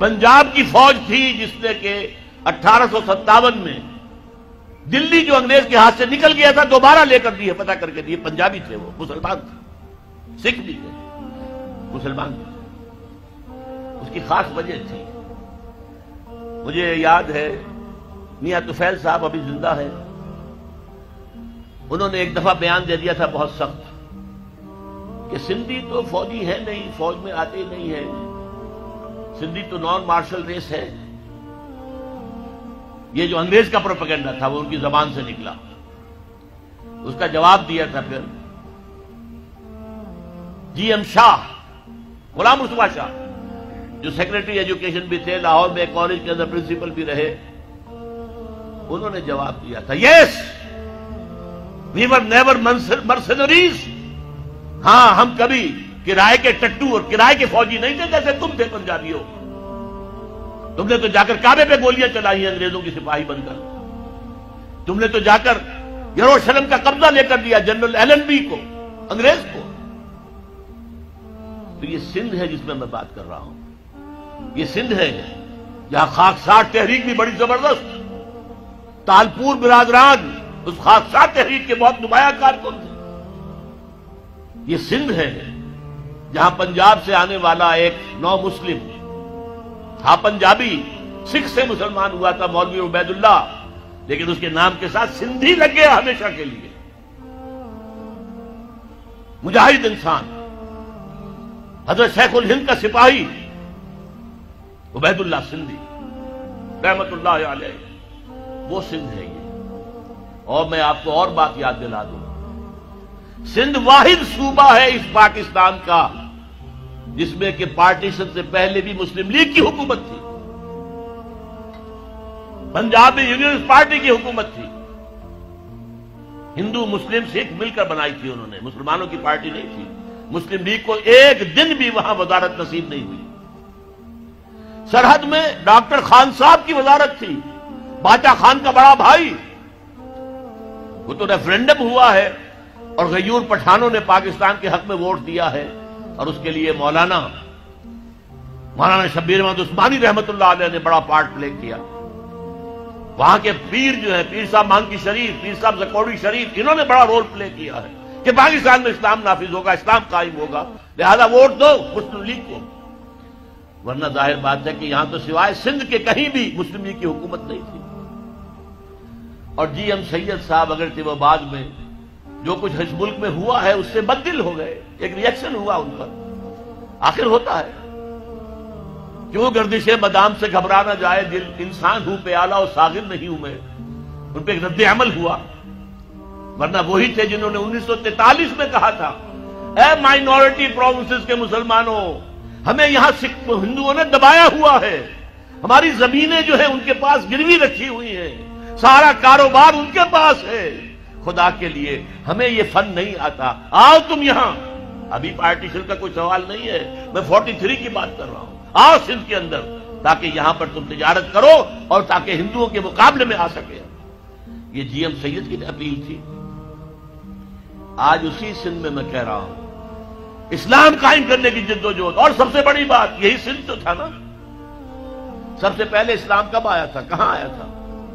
پنجاب کی فوج تھی جس نے کہ 1857 میں دلی جو انگریز کے ہاتھ سے نکل گیا تھا دوبارہ لے کر دیے، پتہ کر کے دیے۔ پنجابی تھے، وہ مسلمان تھے، سکھ بھی تھے، مسلمان تھے۔ اس کی خاص وجہ تھی، مجھے یاد ہے میاں طفیل صاحب ابھی زندہ ہے، انہوں نے ایک دفعہ بیان دے دیا تھا بہت سخت کہ سندھی تو فوجی ہے نہیں، فوج میں آتے ہی نہیں ہے، سندھی تو نان مارشل ریس ہے۔ یہ جو انگریز کا پروپیگنڈا تھا وہ ان کی زبان سے نکلا۔ اس کا جواب دیا تھا پھر جی ایم شاہ، غلام مصطفیٰ شاہ، جو سیکریٹری ایجوکیشن بھی تھے، لاہور میں کالج کے اندر پرنسپل بھی رہے، انہوں نے جواب دیا تھا یس وی ور نیور مرسنریز، ہاں ہم کبھی کرائے کے ٹٹو اور کرائے کے فوجی نہیں تھے جیسے تم تھے پنجابیوں۔ تم نے تو جا کر کعبے پہ گولیاں چلائی ہیں انگریزوں کی سپاہی بن کر، تم نے تو جا کر یروشلم کا قبضہ لے کر دیا جنرل ایلن بی کو، انگریز کو۔ تو یہ سندھ ہے جس میں میں بات کر رہا ہوں، یہ سندھ ہے جہاں خاکسار تحریک بھی بڑی زبردست، تالپور برادران اس خاکسار تحریک کے بہت نمایاں کارکن تھے۔ یہ سندھ ہے جہاں پنجاب سے آنے والا ایک نو مسلم تھا، پنجابی، سکھ سے مسلمان ہوا تھا، مولوی عبید اللہ، لیکن اس کے نام کے ساتھ سندھی لگ گیا ہمیشہ کے لیے۔ مجاہد انسان، حضرت شیخ الہند کا سپاہی عبید اللہ سندھی رحمت اللہ علیہ، وہ سندھ ہے یہ۔ اور میں آپ کو اور بات یاد دلا دوں، سندھ واحد صوبہ ہے اس پاکستان کا جس میں کہ پارٹیشن سے پہلے بھی مسلم لیگ کی حکومت تھی، پنجاب میں یونینسٹ پارٹی کی حکومت تھی، ہندو مسلم سکھ مل کر بنائی تھی انہوں نے، مسلمانوں کی پارٹی نہیں تھی۔ مسلم لیگ کو ایک دن بھی وہاں وزارت نصیب نہیں ہوئی۔ سرحد میں ڈاکٹر خان صاحب کی وزارت تھی، باچا خان کا بڑا بھائی، وہ تو ریفرینڈم ہوا ہے اور غیور پٹھانوں نے پاکستان کے حق میں ووٹ دیا ہے، اور اس کے لیے مولانا شبیر احمد عثمانی رحمت اللہ علیہ نے بڑا پارٹ پلے کیا۔ وہاں کے پیر جو ہے، پیر صاحب مانکی شریف، پیر صاحب زکوڑی شریف، انہوں نے بڑا رول پلے کیا ہے کہ پاکستان میں اسلام نافذ ہوگا، اسلام قائم ہوگا، لہذا ووٹ دو مسلم لیگ کو۔ ورنہ ظاہر بات ہے کہ یہاں تو سوائے سندھ کے کہیں بھی مسلم لیگ کی حکومت نہیں تھی۔ اور جی ایم سید صاحب اگرچہ وہ بعد میں جو کچھ اس ملک میں ہوا ہے اس سے بددل ہو گئے، ایک ری ایکشن ہوا ان پر، آخر ہوتا ہے، کیوں گردش بادام سے گھبرا نہ جائے دل، انسان ہوں پیالہ اور ساغر نہیں ہوں میں، ان پہ ایک رد عمل ہوا۔ ورنہ وہی تھے جنہوں نے 1943 میں کہا تھا اے مائنورٹی پروونسز کے مسلمانوں، ہمیں یہاں ہندوؤں نے دبایا ہوا ہے، ہماری زمینیں جو ہیں ان کے پاس گروی رکھی ہوئی ہیں، سارا کاروبار ان کے پاس ہے، خدا کے لیے ہمیں یہ فن نہیں آتا، آؤ تم یہاں۔ ابھی پارٹیشن کا کوئی سوال نہیں ہے، میں 43 کی بات کر رہا ہوں، آؤ سندھ کے اندر تاکہ یہاں پر تم تجارت کرو اور تاکہ ہندوؤں کے مقابلے میں آ سکے۔ یہ جی ایم سید کی اپیل تھی۔ آج اسی سندھ میں میں کہہ رہا ہوں اسلام قائم کرنے کی جدوجہد، اور سب سے بڑی بات یہی سندھ تو تھا نا، سب سے پہلے اسلام کب آیا تھا، کہاں آیا تھا؟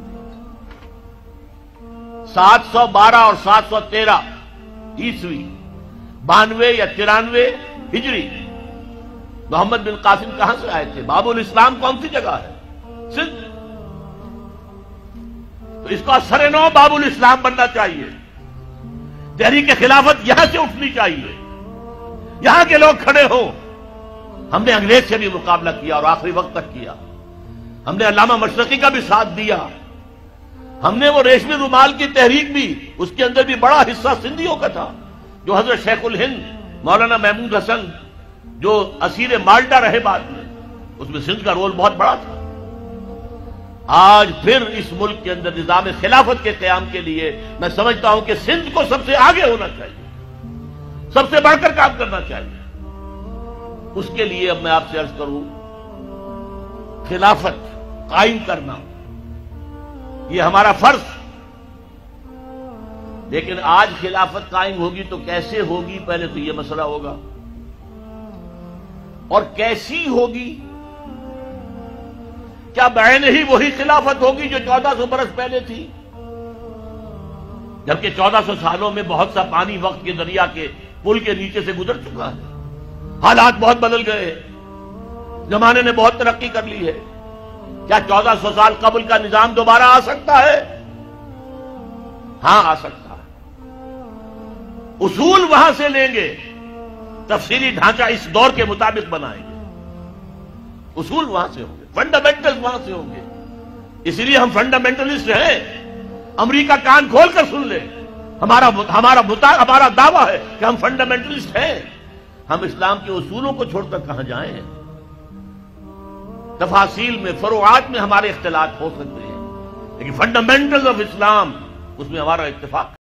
712 اور 713 عیسوی، 92 یا 93 ہجری، محمد بن قاسم کہاں سے آئے تھے؟ باب الاسلام کون سی جگہ ہے؟ سندھ۔ تو اس کا سر نو باب الاسلام بننا چاہیے، تحریک خلافت یہاں سے اٹھنی چاہیے، یہاں کے لوگ کھڑے ہوں۔ ہم نے انگریز سے بھی مقابلہ کیا اور آخری وقت تک کیا، ہم نے علامہ مشرقی کا بھی ساتھ دیا، ہم نے وہ ریشمی رومال کی تحریک بھی، اس کے اندر بھی بڑا حصہ سندھیوں کا تھا، جو حضرت شیخ الہند مولانا محمود حسن جو اسیر مالٹا رہے بعد میں، اس میں سندھ کا رول بہت بڑا تھا۔ آج پھر اس ملک کے اندر نظام خلافت کے قیام کے لیے میں سمجھتا ہوں کہ سندھ کو سب سے آگے ہونا چاہیے، سب سے بڑھ کر کام کرنا چاہیے۔ اس کے لیے اب میں آپ سے عرض کروں، خلافت قائم کرنا یہ ہمارا فرض، لیکن آج خلافت قائم ہوگی تو کیسے ہوگی، پہلے تو یہ مسئلہ ہوگا، اور کیسی ہوگی کیا بعین ہی وہی خلافت ہوگی جو 1400 برس پہلے تھی؟ جبکہ 1400 سالوں میں بہت سا پانی وقت کے دریا کے پل کے نیچے سے گزر چکا ہے، حالات بہت بدل گئے، زمانے نے بہت ترقی کر لی ہے۔ کیا 1400 سال قبل کا نظام دوبارہ آ سکتا ہے؟ ہاں آ سکتا ہے، اصول وہاں سے لیں گے، تفصیلی ڈھانچہ اس دور کے مطابق بنائیں گے، اصول وہاں سے ہوں گے، فنڈامنٹل وہاں سے ہوں گے۔ اسی لیے ہم فنڈامنٹلسٹ ہیں۔ امریکہ کان کھول کر سن لے، ہمارا دعویٰ ہے کہ ہم فنڈامنٹلسٹ ہیں۔ ہم اسلام کے اصولوں کو چھوڑ کر کہاں جائیں؟ تفاصیل میں، فروعات میں ہمارے اختلاف ہو سکتے ہیں، لیکن فنڈامنٹل آف اسلام اس میں ہمارا اتفاق